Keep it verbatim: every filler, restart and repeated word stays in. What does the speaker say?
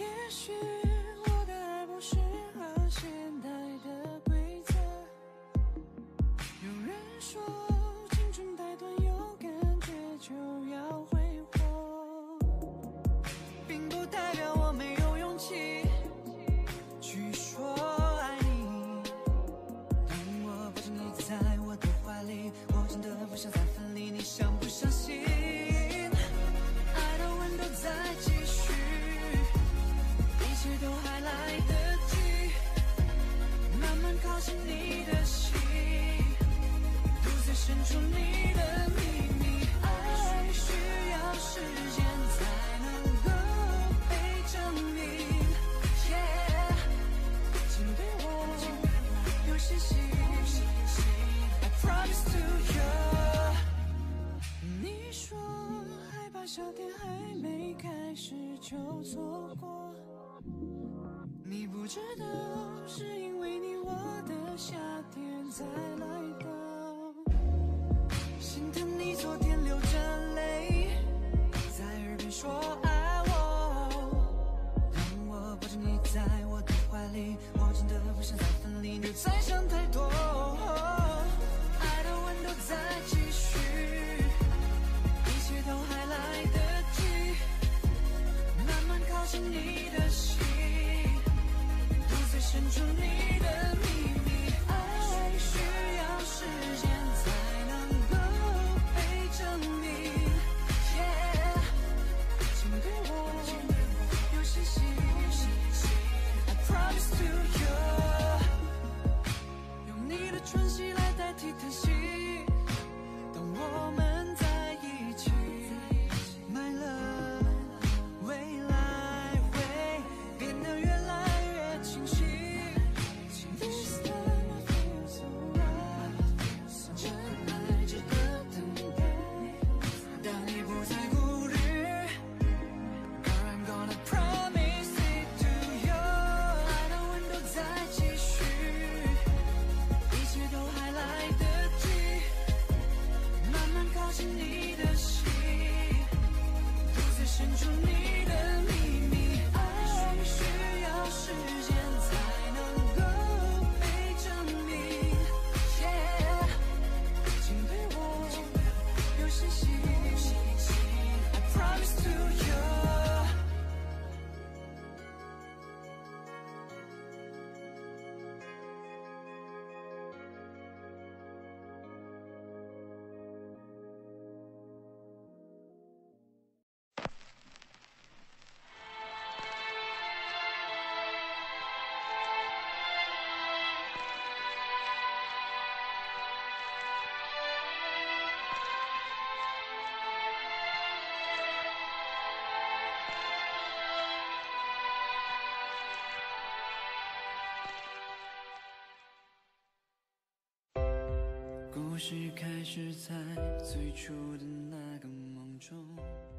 也许我的爱不适合现代的规则。有人说青春太短，有感觉就要挥霍，并不代表我没有勇气去说爱你。当我抱着你在我的怀里，我真的不想再分离，你相不相信？爱的温度在继续，一切都还来得及，慢慢靠近你的心，独自伸出你的秘密。爱需要时间才能够被证明。Yeah， 请对我有信心。I promise to you。你说害怕夏天还没开始就错过，你不知道是因为你我的夏天才来的。心疼你昨天流着泪在耳边说爱我，当我抱着你在我的怀里，我真的不想再分离，你再想太多。爱的温度在继续，一切都还来得及，慢慢靠近你的心，独自伸出你的秘密。爱需要时间才能够被证明。Yeah， 请对我有信心。I promise to you。 用你的喘息来代替叹息，当我们在一起，买了未来会变得越来越清晰。This time I feel so right， 真爱值得等待。当你不再顾虑 ，Girl I'm gonna promise it to you。 爱的温度在继续，一切都还来得及，慢慢靠近你的心，独自伸出你的秘密。爱需要时间才能够被证明。Yeah， 请对我有信心。I promise to you。 故事开始在最初的那个梦中。